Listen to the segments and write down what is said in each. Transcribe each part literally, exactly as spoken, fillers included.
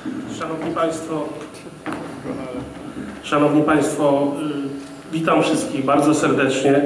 Szanowni Państwo, Szanowni Państwo, witam wszystkich bardzo serdecznie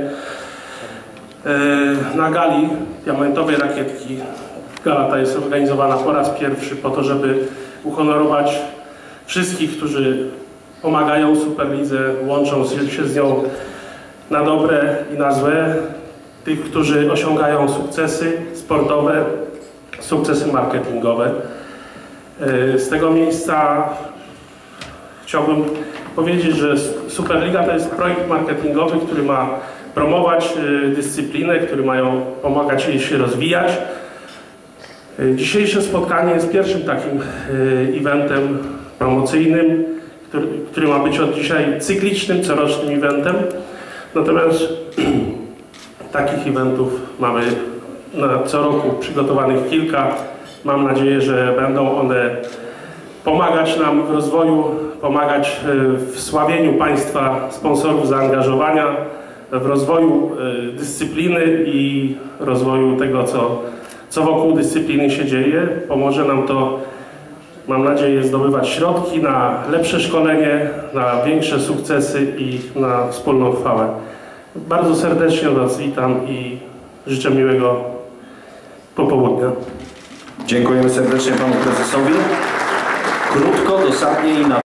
na gali Diamentowej Rakietki. Gala ta jest organizowana po raz pierwszy po to, żeby uhonorować wszystkich, którzy pomagają Superlidze, łączą się z nią na dobre i na złe, tych, którzy osiągają sukcesy sportowe, sukcesy marketingowe. Z tego miejsca chciałbym powiedzieć, że Superliga to jest projekt marketingowy, który ma promować dyscyplinę, który mają pomagać jej się rozwijać. Dzisiejsze spotkanie jest pierwszym takim eventem promocyjnym, który, który ma być od dzisiaj cyklicznym, corocznym eventem. Natomiast takich eventów mamy na co roku przygotowanych kilka. Mam nadzieję, że będą one pomagać nam w rozwoju, pomagać w sławieniu Państwa sponsorów zaangażowania, w rozwoju dyscypliny i rozwoju tego, co, co wokół dyscypliny się dzieje. Pomoże nam to, mam nadzieję, zdobywać środki na lepsze szkolenie, na większe sukcesy i na wspólną chwałę. Bardzo serdecznie Was witam i życzę miłego popołudnia. Dziękujemy serdecznie Panu Prezesowi. Krótko, dosadnie i na